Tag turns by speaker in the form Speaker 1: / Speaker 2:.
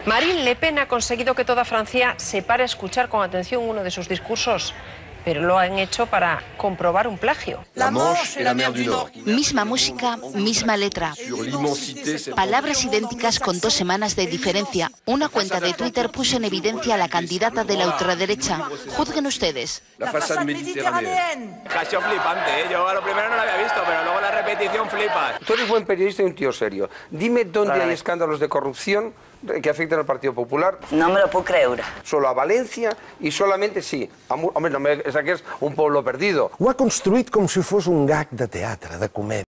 Speaker 1: Marine Le Pen ha conseguido que toda Francia se pare a escuchar con atención uno de sus discursos, pero lo han hecho para comprobar un plagio.
Speaker 2: La Manche et la mer du Nord.
Speaker 3: Misma música, misma letra. Palabras idénticas con 2 semanas de diferencia. Una cuenta de Twitter puso en evidencia a la candidata de la ultraderecha. Juzguen ustedes.
Speaker 2: La façade méditerranéenne.
Speaker 4: Ha sido flipante, ¿eh? Yo a lo primero no lo había visto, pero luego la repetición flipa.
Speaker 5: Tú eres buen periodista y un tío serio. Dime dónde hay escándalos de corrupción que afecten al Partido Popular.
Speaker 6: No me lo puedo creer.
Speaker 5: Solo a Valencia y solamente sí. Hombre, no me saques un pueblo perdido.
Speaker 7: Ho ha construït com si fos un gag de teatre, de comèdia.